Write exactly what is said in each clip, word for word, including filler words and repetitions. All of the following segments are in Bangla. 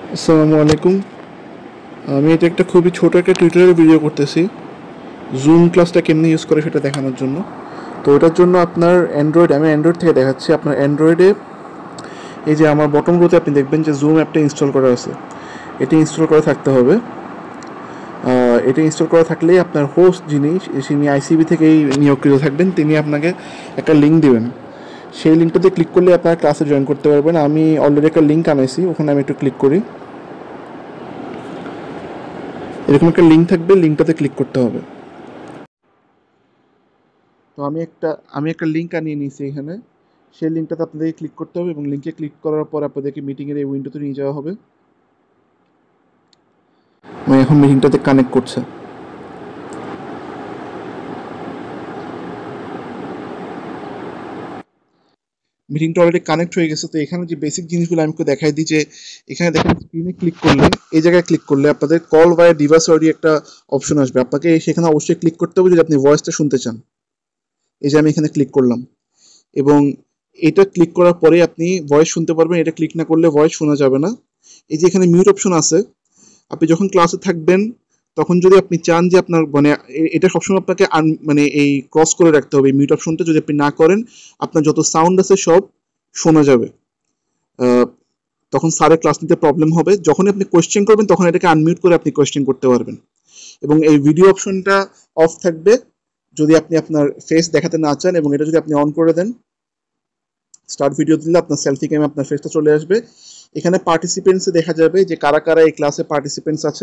আসসালামু আলাইকুম। আমি এটা একটা খুবই ছোট একটা টিউটোরিয়াল ভিডিও করতেছি জুম ক্লাসটা কেমনি ইউজ করে সেটা দেখানোর জন্য। তো এটার জন্য আপনার অ্যান্ড্রয়েড আমি অ্যান্ড্রয়েড থেকে দেখাচ্ছি। আপনার অ্যান্ড্রয়েডে এই যে আমার বটম রোতে আপনি দেখবেন যে জুম অ্যাপটা ইনস্টল করা আছে, এটি ইনস্টল করা থাকতে হবে। এটি ইনস্টল করা থাকলেই আপনার হোস্ট যিনি তিনি আইসিবি থেকেই নিয়োগকৃত থাকবেন, তিনি আপনাকে একটা লিঙ্ক দেবেন। সেই লিঙ্কটাতে ক্লিক করলে আপনার ক্লাসে জয়েন করতে পারবেন। আমি অলরেডি একটা লিঙ্ক আনাইছি, ওখানে আমি একটু ক্লিক করি। এরকম একটা লিঙ্ক থাকবে, লিঙ্কটাতে ক্লিক করতে হবে। তো আমি একটা আমি একটা লিঙ্ক আনিয়ে নিয়েছি এখানে। সেই লিঙ্কটাতে আপনাদেরকে ক্লিক করতে হবে এবং লিঙ্কে ক্লিক করার পর আপনাদেরকে মিটিংয়ের এই উইন্ডোতে নিয়ে যাওয়া হবে। আমি এখন মিটিংটাতে কানেক্ট করছে। মিটিংটা অলরেডি কানেক্ট হয়ে গেছে। তো এখানে যে বেসিক জিনিসগুলো আমি একটু দেখাই দিই, যে এখানে দেখেন স্ক্রিনে ক্লিক করলে, এই জায়গায় ক্লিক করলে আপনাদের কল বাই ডিভাইস অডিও একটা অপশন আসবে। আপনাকে সেখানে অবশ্যই ক্লিক করতে হবে যদি আপনি ভয়েসটা শুনতে চান। এই যে আমি এখানে ক্লিক করলাম এবং এটা ক্লিক করার পরে আপনি ভয়েস শুনতে পারবেন। এটা ক্লিক না করলে ভয়েস শোনা যাবে না। এই যে এখানে মিউট অপশন আছে, আপনি যখন ক্লাসে থাকবেন তখন যদি আপনি চান যে আপনার মানে এটা সবসময় আপনাকে মানে এই ক্রস করে রাখতে হবে এই মিউট অপশনটা। যদি আপনি না করেন আপনার যত সাউন্ড আছে সব শোনা যাবে, তখন স্যারের ক্লাস নিতে প্রবলেম হবে। যখনই আপনি কোয়েশ্চেন করবেন তখন এটাকে আনমিউট করে আপনি কোয়েশ্চেন করতে পারবেন। এবং এই ভিডিও অপশনটা অফ থাকবে যদি আপনি আপনার ফেস দেখাতে না চান, এবং এটা যদি আপনি অন করে দেন, স্টার্ট ভিডিও দিলে আপনার সেলফি ক্যামে আপনার ফেসটা চলে আসবে। এখানে পার্টিসিপেন্টসে দেখা যাবে যে কারা কারা এই ক্লাসে পার্টিসিপেন্টস আছে।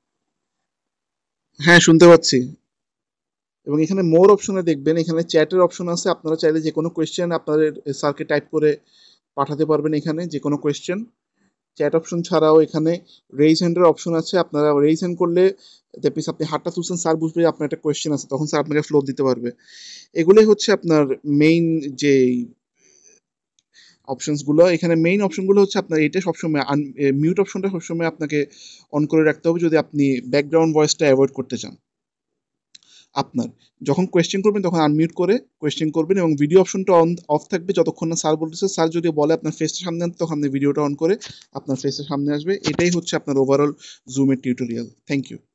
হ্যাঁ, শুনতে পাচ্ছি। এবং এখানে মোর অপশনে দেখবেন এখানে চ্যাটের অপশন আছে। আপনারা চাইলে যে কোনো কোয়েশ্চেন আপনাদের স্যারকে টাইপ করে পাঠাতে পারবেন। এখানে যে কোনো কোয়েশ্চেন, চ্যাট অপশন ছাড়াও এখানে রেইজ হ্যান্ডের অপশন আছে। আপনারা রেইজ হ্যান্ড করলে দ্যাট আপনি হাতটা তুলছেন, স্যার বুঝবে আপনার একটা কোয়েশ্চেন আছে, তখন স্যার আপনাকে ফ্লো দিতে পারবে। এগুলোই হচ্ছে আপনার মেইন যে অপশনসগুলো। এখানে মেইন অপশনগুলো হচ্ছে আপনার এটা সবসময় মিউট অপশনটা সবসময় আপনাকে অন করে রাখতে হবে যদি আপনি ব্যাকগ্রাউন্ড ভয়েসটা অ্যাভয়েড করতে চান। আপনার যখন কোয়েশ্চেন করবেন তখন আনমিউট করে কোয়েশ্চেন করবেন এবং ভিডিও অপশনটা অন অফ থাকবে যতক্ষণ না স্যার বলতেছে। স্যার যদি বলে আপনার ফেসটা সামনে আনতে, তখন আপনি ভিডিওটা অন করে আপনার ফেসের সামনে আসবে। এটাই হচ্ছে আপনার ওভারঅল জুমের টিউটোরিয়াল। Thank you.